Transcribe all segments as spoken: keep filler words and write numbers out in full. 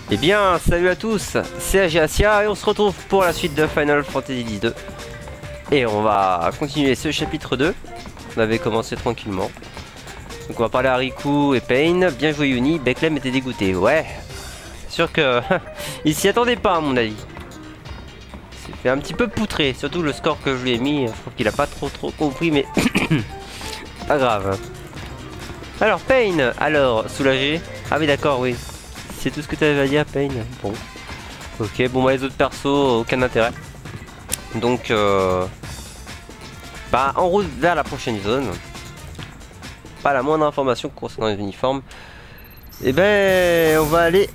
Eh bien, salut à tous, c'est Agiacia et on se retrouve pour la suite de Final Fantasy deux. Et on va continuer ce chapitre deux. On avait commencé tranquillement. Donc on va parler à Riku et Pain. Bien joué Uni, Becklem était dégoûté. Ouais, c'est sûr que il s'y attendait pas à mon avis. Il s'est fait un petit peu poutrer, surtout le score que je lui ai mis. Je trouve qu'il a pas trop trop compris, mais pas grave. Alors Pain, alors soulagé. Ah oui d'accord, oui. C'est tout ce que tu avais à dire, Pain. Bon. Ok, bon, bah, les autres persos, aucun intérêt. Donc, euh... bah, en route vers la prochaine zone. Pas la moindre information concernant les uniformes. Et ben, on va aller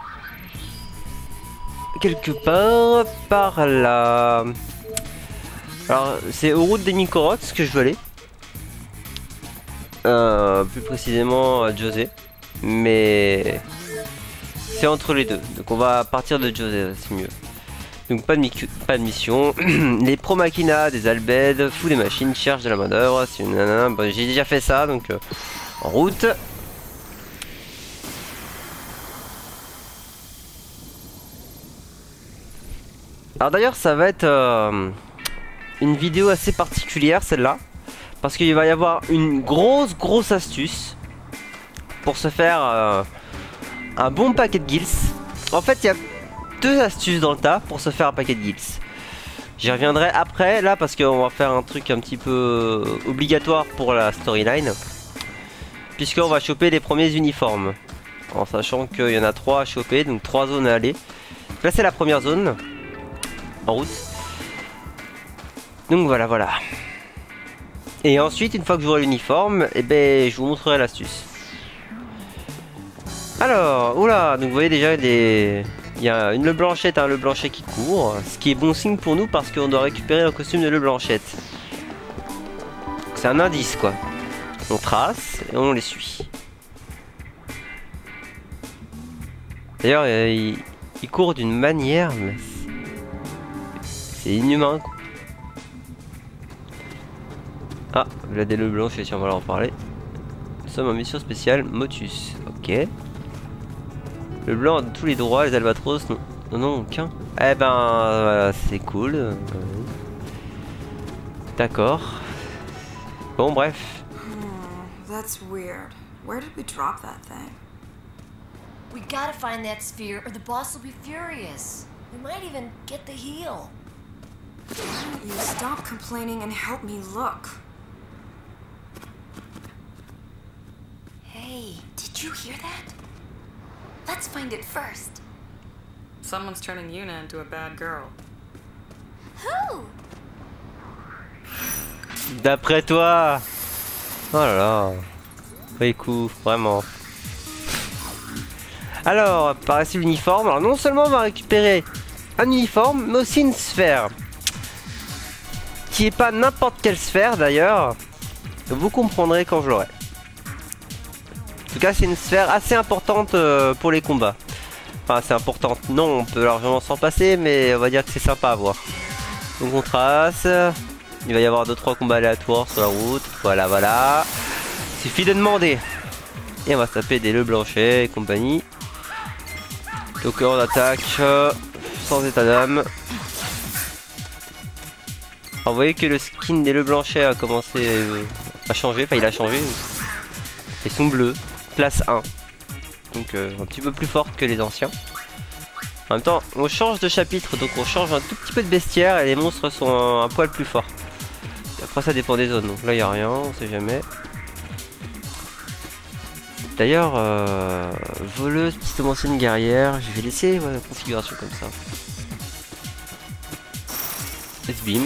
quelque part par là. Alors, c'est aux routes des Mikoroks que je veux aller. Euh, plus précisément à José. Mais c'est entre les deux, donc on va partir de José, c'est mieux. Donc pas de, pas de mission. Les Pro Machina, des Albed, fou des machines, cherche de la main d'œuvre. Bon, j'ai déjà fait ça, donc euh, en route. Alors d'ailleurs ça va être euh, une vidéo assez particulière celle-là, parce qu'il va y avoir une grosse grosse astuce pour se faire euh, un bon paquet de gills. En fait il y a deux astuces dans le tas pour se faire un paquet de gills. J'y reviendrai après là parce qu'on va faire un truc un petit peu obligatoire pour la storyline, puisqu'on va choper les premiers uniformes, en sachant qu'il y en a trois à choper, donc trois zones à aller. Là c'est la première zone en route. Donc voilà voilà. Et ensuite une fois que j'aurai l'uniforme, et eh ben je vous montrerai l'astuce. Alors, oula, donc vous voyez déjà des... il y a une Le Blanchette, un Le Blanchet qui court, ce qui est bon signe pour nous parce qu'on doit récupérer un costume de Le Blanchette. C'est un indice quoi. On trace et on les suit. D'ailleurs, il, il court d'une manière, mais c'est inhumain quoi. Ah, là des Le Blanchet, si on va leur en parler. Nous sommes en mission spéciale Motus, ok. Le blanc a tous les droits, les albatros non, non, non aucun. Eh ben, voilà, c'est cool. Euh, D'accord. Bon, bref. Hmm, that's weird. Where did we drop that thing? We gotta find that sphere or the boss will be furious. We might even get the heal. You stop complaining and help me look. Hey, did you hear that? Let's find it first. Someone's turning Yuna into a bad girl. Who? D'après toi. Oh là là. Riku, vraiment. Alors, par ici l'uniforme. Alors non seulement on va récupérer un uniforme, mais aussi une sphère. Qui est pas n'importe quelle sphère d'ailleurs. Vous comprendrez quand je l'aurai. En tout cas c'est une sphère assez importante euh, pour les combats. Enfin assez importante, non on peut largement s'en passer, mais on va dire que c'est sympa à voir. Donc on trace. Il va y avoir deux trois combats aléatoires sur la route. Voilà voilà. Suffit de demander. Et on va se taper des Le Blanchet et compagnie. Donc on attaque euh, sans état d'âme. Alors vous voyez que le skin des Le Blanchet a commencé euh, à changer, enfin il a changé. Ils sont bleus. Place un, donc euh, un petit peu plus forte que les anciens. En même temps on change de chapitre, donc on change un tout petit peu de bestiaire et les monstres sont un, un poil plus forts. Et après ça dépend des zones, donc là il n'y a rien, on sait jamais. D'ailleurs euh, voleuse, petite ancienne guerrière, je vais laisser ouais, la configuration comme ça. S-beam.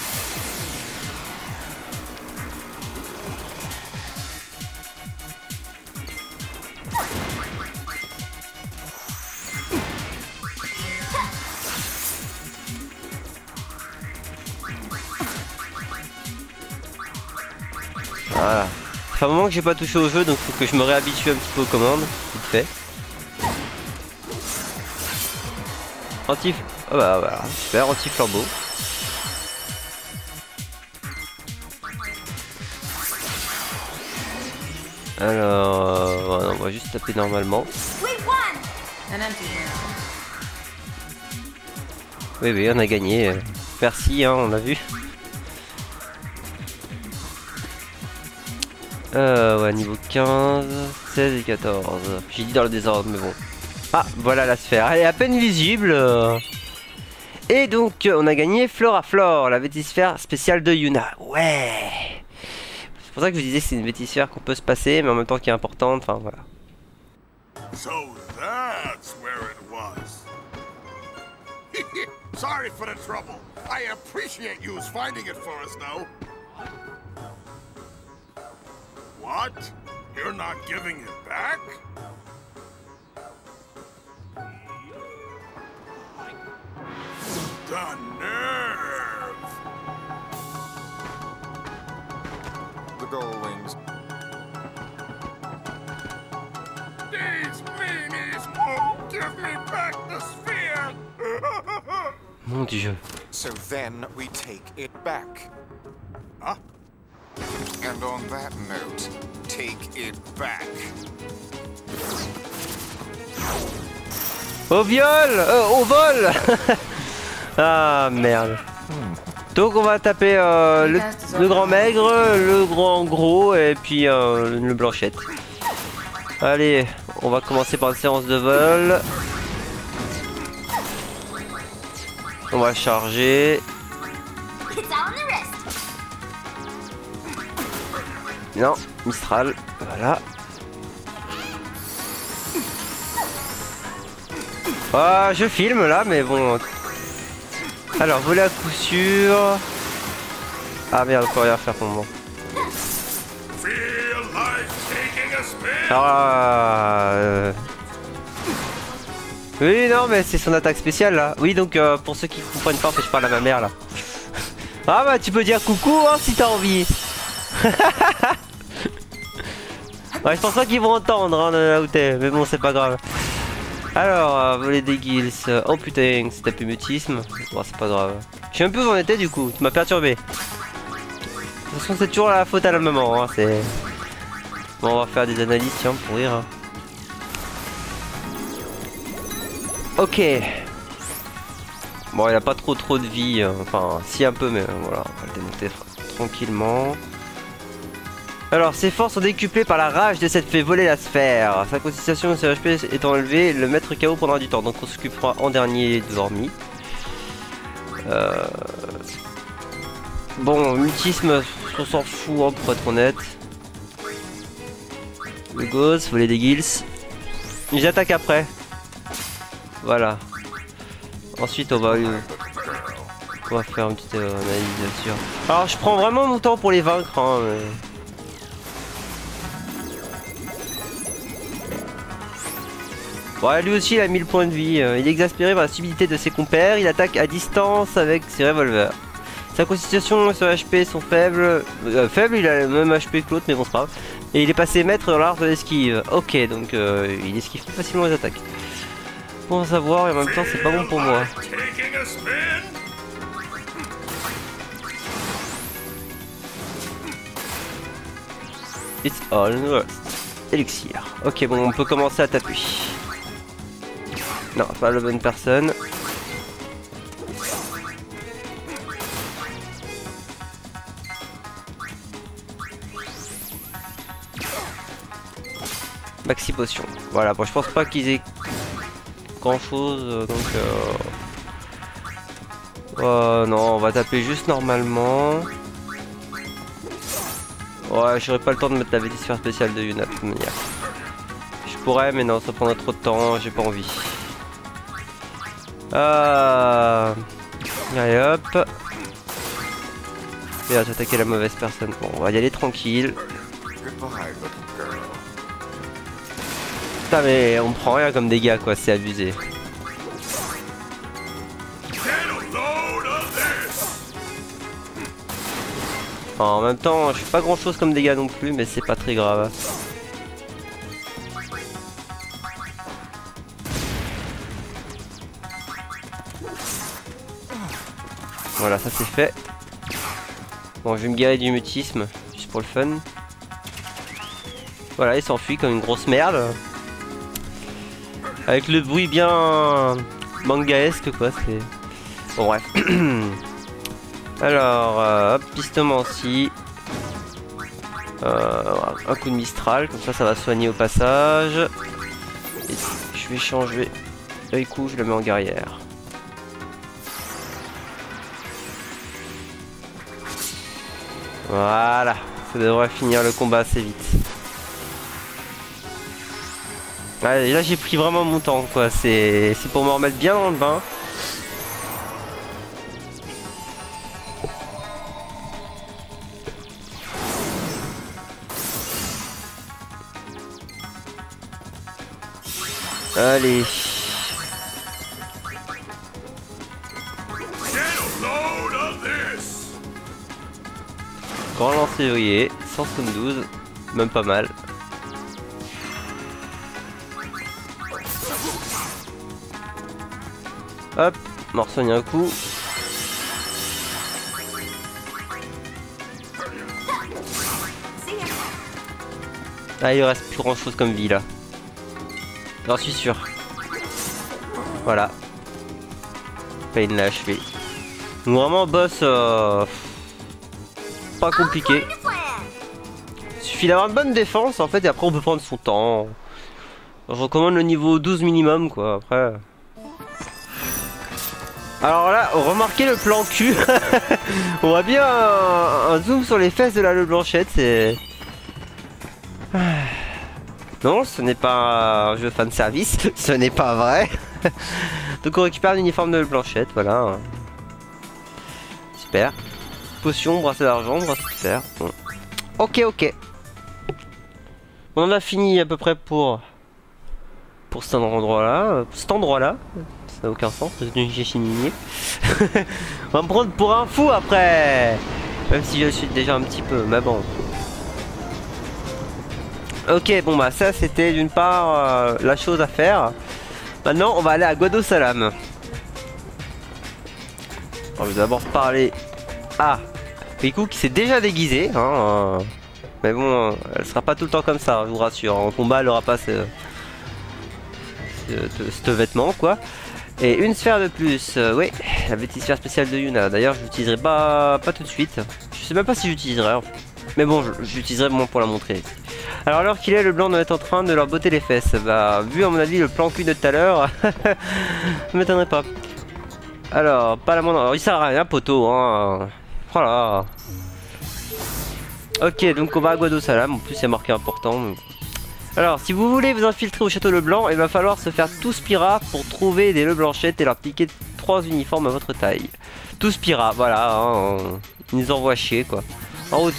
Voilà. Ça fait un moment que j'ai pas touché au jeu, donc faut que je me réhabitue un petit peu aux commandes, vite fait. Anti... Oh bah voilà, super, anti-flambeau. Alors, euh, on va juste taper normalement. An empty barrel. Oui, oui, on a gagné. Merci, hein, on a vu. Euh, ouais, niveau quinze, seize et quatorze. J'ai dit dans le désordre, mais bon. Ah, voilà la sphère. Elle est à peine visible. Et donc, on a gagné Floraflor, la vétisphère spéciale de Yuna. Ouais. C'est pour ça que je vous disais que c'est une vétisphère qu'on peut se passer, mais en même temps qui est importante. Enfin, voilà. So that's where it was. Sorry for the trouble. I appreciate you finding it for us, though. What? You're not giving it back? The nerve! The gold wings. These meanies won't give me back the sphere! Mon Dieu. So then we take it back. Huh? And on that note, take it back. Au viol, euh, au vol. Ah merde. Donc on va taper euh, le, le grand maigre, le grand gros et puis euh, le blanchette. Allez, on va commencer par une séance de vol. On va charger. Non, Mistral, voilà. Ah, je filme là, mais bon. Alors, voler à coup sûr. Ah merde, on peut rien faire pour le moment. Ah, euh... Oui, non, mais c'est son attaque spéciale là. Oui, donc euh, pour ceux qui comprennent pas, en fait, je parle à ma mère là. Ah bah, tu peux dire coucou hein, si t'as envie. Ouais, je pense pas qu'ils vont entendre hein, de là où t'es, mais bon, c'est pas grave. Alors, euh, voler des guilds. Oh putain, c'est tapé mutisme. Bon, c'est pas grave. Je sais même plus où j'en étais du coup, tu m'as perturbé. De toute façon, c'est toujours la faute à la maman. Hein, c'est... Bon, on va faire des analyses, tiens, pour rire. Hein. Ok. Bon, il a pas trop trop de vie. Hein. Enfin, si un peu, mais euh, voilà, on va le démonter tranquillement. Alors, ses forces sont décuplées par la rage de cette fait voler la sphère. Sa constitution de ses H P étant élevée, le maître K O prendra du temps. Donc on s'occupera en dernier de Dormi. Euh... Bon, mutisme, on s'en fout hein, pour être honnête. Le Ghost, voler des guilds. Ils attaquent après. Voilà. Ensuite on va... Euh... On va faire une petite euh, analyse bien sûr. Alors je prends vraiment mon temps pour les vaincre. Hein, mais... Bon, lui aussi il a mille points de vie, il est exaspéré par la stupidité de ses compères, il attaque à distance avec ses revolvers. Sa constitution et son H P sont faibles, euh, faibles, il a le même H P que l'autre mais bon c'est pas grave. Et il est passé maître dans l'art de l'esquive, ok donc euh, il esquive plus facilement les attaques. Bon à savoir et en même temps c'est pas bon pour moi. It's all in the rust. Élixir, ok bon on peut commencer à taper. Non, pas la bonne personne. Maxi potion. Voilà, bon, je pense pas qu'ils aient grand chose, donc. Euh... Euh, non, on va taper juste normalement. Ouais, j'aurais pas le temps de mettre la vétisphère spéciale de Yuna de toute manière. Je pourrais, mais non, ça prendrait trop de temps, j'ai pas envie. Euh... Allez hop. Et là, j'ai attaqué la mauvaise personne. Bon, on va y aller tranquille. Putain, mais on prend rien comme dégâts, quoi, c'est abusé. Enfin, en même temps, je fais pas grand chose comme dégâts non plus, mais c'est pas très grave. Voilà, ça c'est fait. Bon, je vais me garer du mutisme, juste pour le fun. Voilà, il s'enfuit comme une grosse merde. Avec le bruit bien mangaesque quoi, c'est... Bon bref. Alors, euh, hop, pistomancie. Euh, un coup de Mistral, comme ça ça va soigner au passage. Et je vais changer le coup, je le mets en guerrière. Voilà, ça devrait finir le combat assez vite. Allez, là j'ai pris vraiment mon temps quoi, c'est pour me remettre bien dans le bain. Allez. Grand lance-février, cent soixante-douze, même pas mal. Hop, m'en soigne un coup. Ah, il reste plus grand chose comme vie là. J'en suis sûr. Voilà. Pain l'a achevé. Donc vraiment boss euh, pas compliqué. Il suffit d'avoir une bonne défense en fait et après on peut prendre son temps. Je recommande le niveau douze minimum quoi après. Alors là, remarquez le plan cul. On voit bien un, un zoom sur les fesses de la Le Blanchette, c'est... Non, ce n'est pas un jeu fan service, ce n'est pas vrai. Donc on récupère l'uniforme de Blanchette, voilà. Super. Potion, bracelet d'argent, bracelet de fer. Bon. Ok, ok. On en a fini à peu près pour pour cet endroit-là. Cet endroit-là. Ça n'a aucun sens, j'ai chiminé. On va me prendre pour un fou après. Même si je suis déjà un petit peu, mais bon. Ok, bon bah ça c'était d'une part euh, la chose à faire. Maintenant on va aller à Guadosalam. Alors, je vais d'abord parler à Riku qui s'est déjà déguisée. Hein, euh, mais bon, euh, elle sera pas tout le temps comme ça, je vous rassure. En combat elle aura pas ce, ce, ce, ce vêtement quoi. Et une sphère de plus, euh, oui, la petite sphère spéciale de Yuna. D'ailleurs je l'utiliserai pas, pas tout de suite. Je sais même pas si j'utiliserai. En fait. Mais bon, j'utiliserai bon pour la montrer. Alors alors qu'il est, le blanc doit être en train de leur botter les fesses. Bah, vu à mon avis le plan cul de tout à l'heure, ne m'étonnerait pas. Alors, pas la moindre... Alors, il sert à rien, poteau, hein. Voilà. Ok, donc on va à Guadosalam. En plus, c'est marqué important. Donc... Alors, si vous voulez vous infiltrer au château Leblanc, il va falloir se faire tous Pira pour trouver des Leblanchettes et leur piquer trois uniformes à votre taille. Tous Pira, voilà. Hein, ils nous envoient chier, quoi. En route.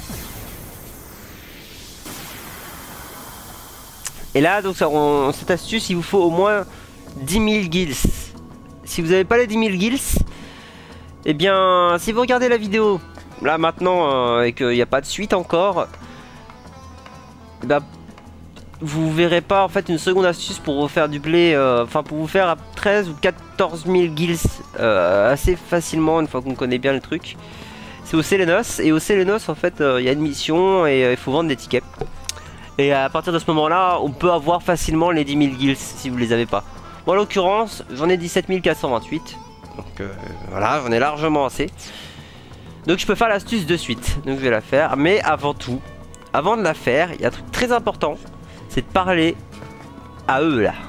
Et là, donc, ça, on, cette astuce, il vous faut au moins dix mille gils. Si vous n'avez pas les dix mille gils, eh bien, si vous regardez la vidéo, là, maintenant, euh, et qu'il n'y a pas de suite encore, eh ben, vous verrez pas, en fait, une seconde astuce pour vous faire du blé, euh, enfin, pour vous faire à treize ou quatorze mille gils euh, assez facilement, une fois qu'on connaît bien le truc. C'est au Sélénos, et au Sélénos, en fait, il euh, y a une mission, et il euh, faut vendre des tickets. Et à partir de ce moment-là, on peut avoir facilement les dix mille gils si vous les avez pas. Moi, en l'occurrence, j'en ai dix-sept mille quatre cent vingt-huit. Donc euh, voilà, j'en ai largement assez. Donc je peux faire l'astuce de suite. Donc je vais la faire. Mais avant tout, avant de la faire, il y a un truc très important. C'est de parler à eux là.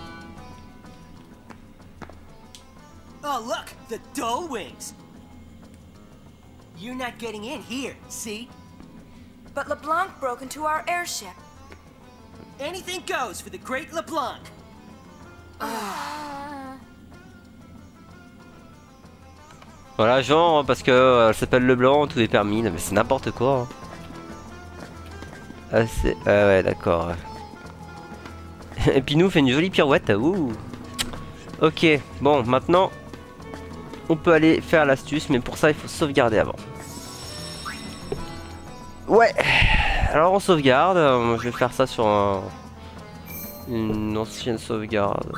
Oh look, the Dull Wings. You're not getting in here, see? But LeBlanc broke into our airship. Anything goes for the great LeBlanc. Voilà, genre, parce que euh, elle s'appelle Leblanc, tout est permis. Mais c'est n'importe quoi. Hein. Ah, c'est... Ah ouais, d'accord. Et puis nous, fait une jolie pirouette. Ouh. Ok, bon, maintenant, on peut aller faire l'astuce, mais pour ça, il faut sauvegarder avant. Ouais. Alors, on sauvegarde. Je vais faire ça sur un... une ancienne sauvegarde.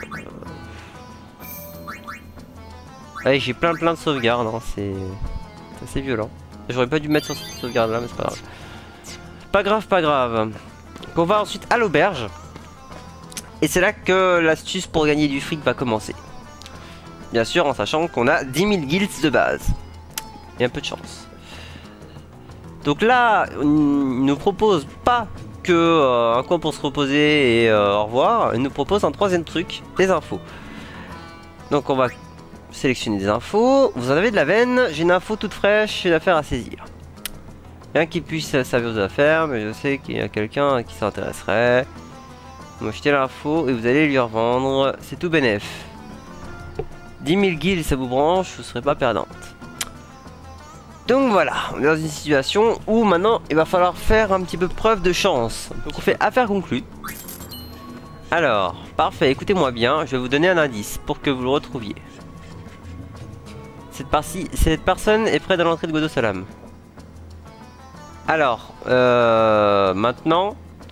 Allez, j'ai plein plein de sauvegardes, hein. C'est assez violent. J'aurais pas dû mettre sur cette sauvegarde là, mais c'est pas grave. Pas grave, pas grave. Donc on va ensuite à l'auberge. Et c'est là que l'astuce pour gagner du fric va commencer. Bien sûr en sachant qu'on a dix mille guilds de base. Et un peu de chance. Donc là, il nous propose pas que euh, un coin pour se reposer et euh, au revoir. Il nous propose un troisième truc, des infos. Donc on va sélectionner des infos. Vous en avez de la veine. J'ai une info toute fraîche, une affaire à saisir. Rien qui puisse servir aux affaires, mais je sais qu'il y a quelqu'un qui s'intéresserait. Vous m'achetez l'info et vous allez lui revendre. C'est tout bénef. dix mille guilds, ça vous branche, vous ne serez pas perdante. Donc voilà, on est dans une situation où maintenant il va falloir faire un petit peu preuve de chance. Donc on fait affaire conclue. Alors, parfait, écoutez-moi bien, je vais vous donner un indice pour que vous le retrouviez. Cette, partie, cette personne est près de l'entrée de Godosalam. Alors, euh, maintenant,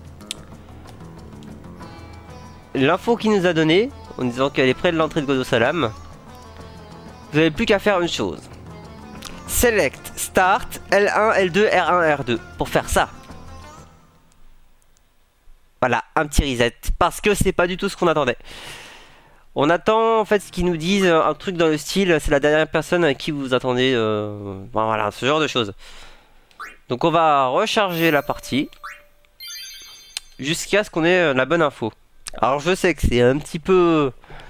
l'info qu'il nous a donnée, en disant qu'elle est près de l'entrée de Godosalam, vous n'avez plus qu'à faire une chose. Select, Start, L un, L deux, R un, R deux. Pour faire ça. Voilà, un petit reset. Parce que c'est pas du tout ce qu'on attendait. On attend en fait ce qu'ils nous disent, un truc dans le style, c'est la dernière personne à qui vous attendez. Euh, voilà, ce genre de choses. Donc on va recharger la partie. Jusqu'à ce qu'on ait la bonne info. Alors je sais que c'est un petit peu...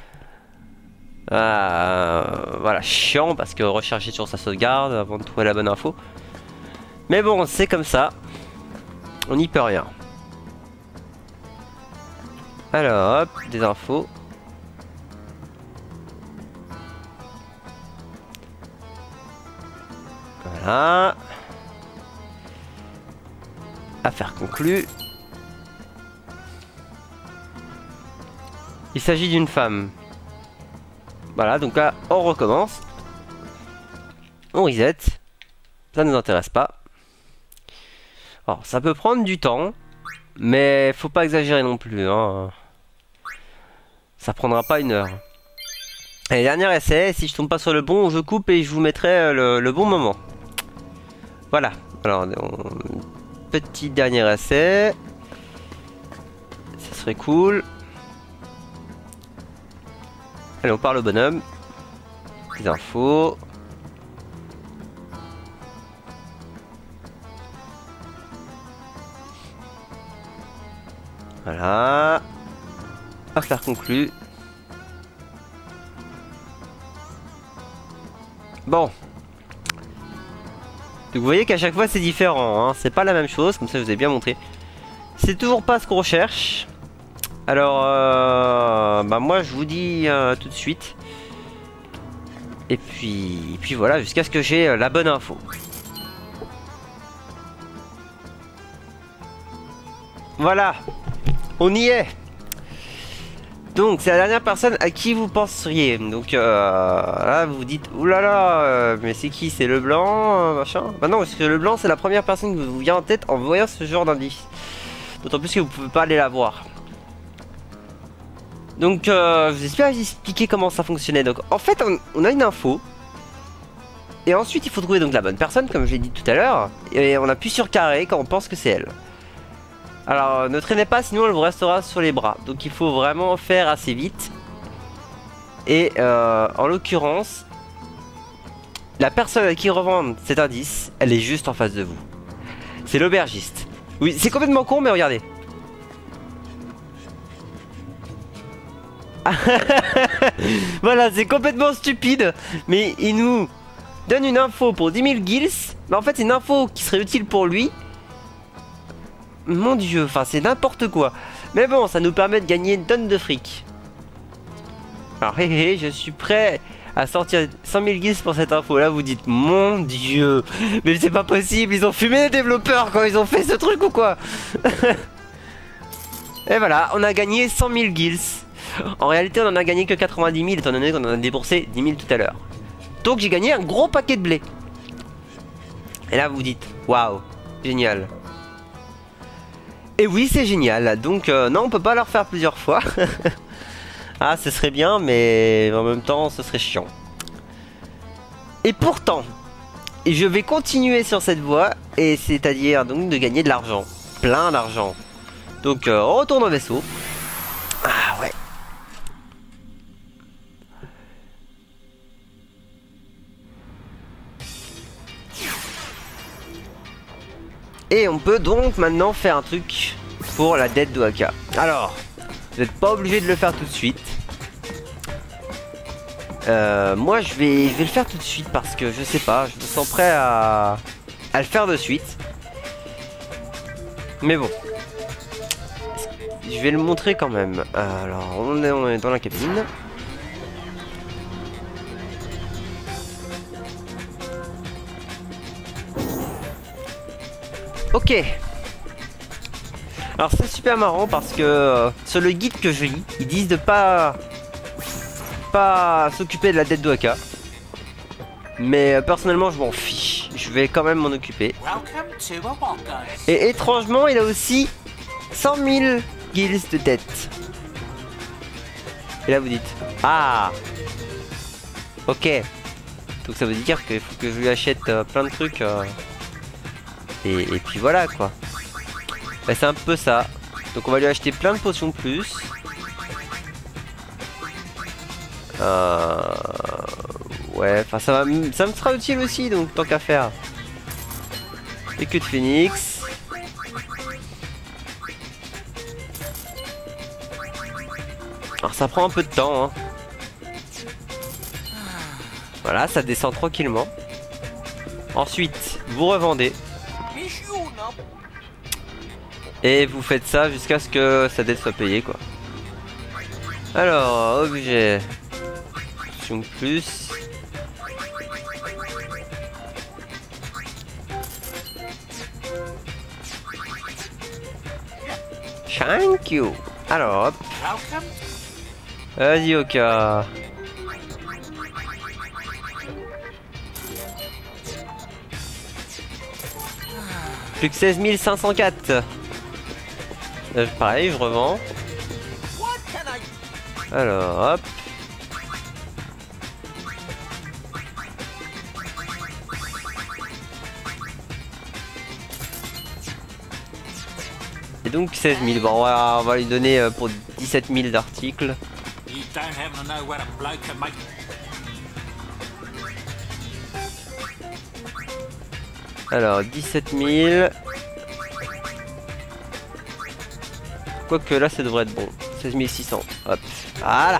Euh, voilà, chiant parce que recharger sur sa sauvegarde avant de trouver la bonne info. Mais bon, c'est comme ça. On n'y peut rien. Alors, hop, des infos. Voilà. Affaire conclue. Il s'agit d'une femme. Voilà, donc là, on recommence. On reset. Ça ne nous intéresse pas. Alors, ça peut prendre du temps. Mais faut pas exagérer non plus. Hein. Ça prendra pas une heure. Allez, dernier essai. Si je tombe pas sur le bon, je coupe et je vous mettrai le, le bon moment. Voilà. Alors, on... petit dernier essai. Ça serait cool. Allez, on parle au bonhomme. Les infos. Voilà. Affaire conclue. Bon. Donc vous voyez qu'à chaque fois c'est différent. Hein. C'est pas la même chose. Comme ça je vous ai bien montré. C'est toujours pas ce qu'on recherche. Alors, euh, bah moi je vous dis euh, tout de suite. Et puis, et puis voilà, jusqu'à ce que j'ai euh, la bonne info. Voilà, on y est. Donc c'est la dernière personne à qui vous penseriez. Donc euh, là vous vous dites, oulala, euh, mais c'est qui? C'est le blanc, euh, machin. Bah non, parce que le blanc c'est la première personne qui vous vient en tête en voyant ce genre d'indice. D'autant plus que vous pouvez pas aller la voir. Donc euh, je vous explique, expliquer comment ça fonctionnait. Donc en fait on, on a une info. Et ensuite il faut trouver donc la bonne personne, comme je l'ai dit tout à l'heure. Et on appuie sur carré quand on pense que c'est elle. Alors ne traînez pas, sinon elle vous restera sur les bras. Donc il faut vraiment faire assez vite. Et euh, en l'occurrence, la personne à qui revendre cet indice, elle est juste en face de vous. C'est l'aubergiste. Oui, c'est complètement con, mais regardez. Voilà, c'est complètement stupide. Mais il nous donne une info pour dix mille guilds. Mais en fait, c'est une info qui serait utile pour lui. Mon dieu, enfin, c'est n'importe quoi. Mais bon, ça nous permet de gagner une tonne de fric. Alors, hé hé, je suis prêt à sortir cent mille guilds pour cette info. Là, vous dites, mon dieu, mais c'est pas possible. Ils ont fumé les développeurs quand ils ont fait ce truc ou quoi? Et voilà, on a gagné cent mille guilds. En réalité, on en a gagné que quatre-vingt-dix mille, étant donné qu'on en a déboursé dix mille tout à l'heure. Donc, j'ai gagné un gros paquet de blé. Et là, vous dites, waouh, génial. Et oui, c'est génial. Donc, euh, non, on peut pas le refaire plusieurs fois. Ah, ce serait bien, mais en même temps, ce serait chiant. Et pourtant, je vais continuer sur cette voie, et c'est-à-dire donc de gagner de l'argent. Plein d'argent. Donc, euh, on retourne au vaisseau. Ah, Et on peut donc maintenant faire un truc pour la dette d'Oaka. Alors, vous n'êtes pas obligé de le faire tout de suite. Euh, moi je vais, je vais le faire tout de suite parce que je sais pas, je me sens prêt à, à le faire de suite. Mais bon. Je vais le montrer quand même. Alors, on est, on est dans la cabine. Ok. Alors c'est super marrant parce que euh, sur le guide que je lis, ils disent de pas pas s'occuper de la dette d'Oaka. Mais euh, personnellement je m'en fiche. Je vais quand même m'en occuper. Et étrangement il a aussi cent mille guilds de dette. Et là vous dites ah ok. Donc ça veut dire qu'il faut que je lui achète euh, plein de trucs. Euh, et, et puis voilà quoi. Bah, c'est un peu ça. Donc on va lui acheter plein de potions de plus. Euh... Ouais, enfin ça, va, ça me sera utile aussi, donc tant qu'à faire. Écu de phénix. Alors ça prend un peu de temps. Hein. Voilà, ça descend tranquillement. Ensuite, vous revendez. Et vous faites ça jusqu'à ce que sa dette soit payée quoi. Alors, objet. Option plus. Thank you. Alors hop. Vas-y Oka. Plus que seize mille cinq cent quatre. Euh, pareil, je revends. Alors, hop. Et donc seize mille. Bon, on va, on va lui donner euh, pour dix-sept mille d'articles. Alors, dix-sept mille. Quoique là ça devrait être bon. seize mille six cents. Hop. Voilà.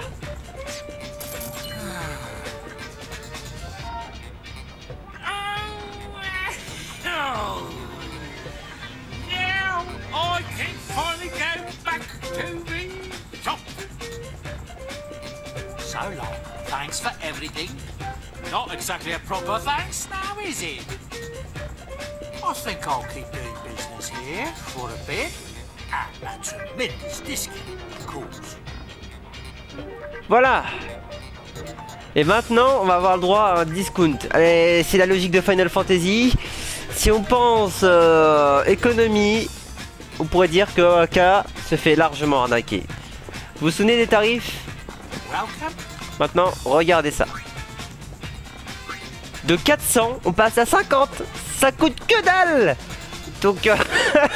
So long. Thanks for everything. Not exactly a proper thanks now, is it? I think I'll keep doing business here for a bit. At a tremendous discount, of course. Voilà. Et maintenant, on va avoir le droit à un discount. Allez, c'est la logique de Final Fantasy. Si on pense euh, économie, on pourrait dire que Oaka se fait largement arnaquer. Vous vous souvenez des tarifs? Maintenant, regardez ça. De quatre cents, on passe à cinquante. Ça coûte que dalle. Donc, euh,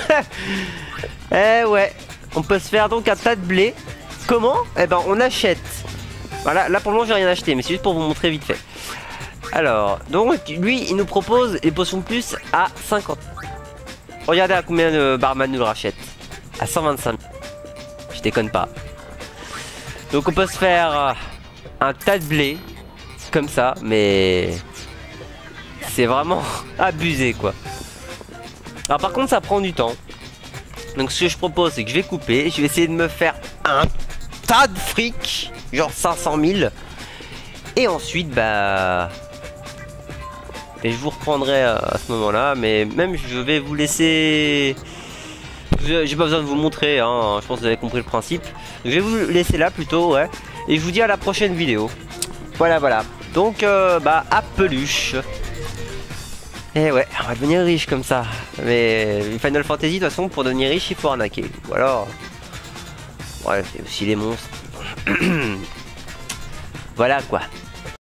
eh ouais, on peut se faire donc un tas de blé. Comment? Eh ben, on achète. Voilà, là pour le moment, j'ai rien acheté, mais c'est juste pour vous montrer vite fait. Alors, donc, lui, il nous propose les potions plus à cinquante. Regardez à combien le barman nous le rachète. À cent vingt-cinq. Je déconne pas. Donc, on peut se faire un tas de blé. Comme ça, mais c'est vraiment abusé, quoi. Alors, par contre, ça prend du temps. Donc, ce que je propose, c'est que je vais couper. Je vais essayer de me faire un tas de fric. Genre cinq cent mille. Et ensuite, bah... Et je vous reprendrai à ce moment-là. Mais même, je vais vous laisser... J'ai pas besoin de vous montrer, hein. Je pense que vous avez compris le principe. Donc, je vais vous laisser là, plutôt, ouais. Et je vous dis à la prochaine vidéo. Voilà, voilà. Donc, euh, bah, à peluche. Et ouais, on va devenir riche comme ça. Mais Final Fantasy, de toute façon, pour devenir riche, il faut arnaquer. Ou alors... Ouais, c'est aussi les monstres. Voilà, quoi.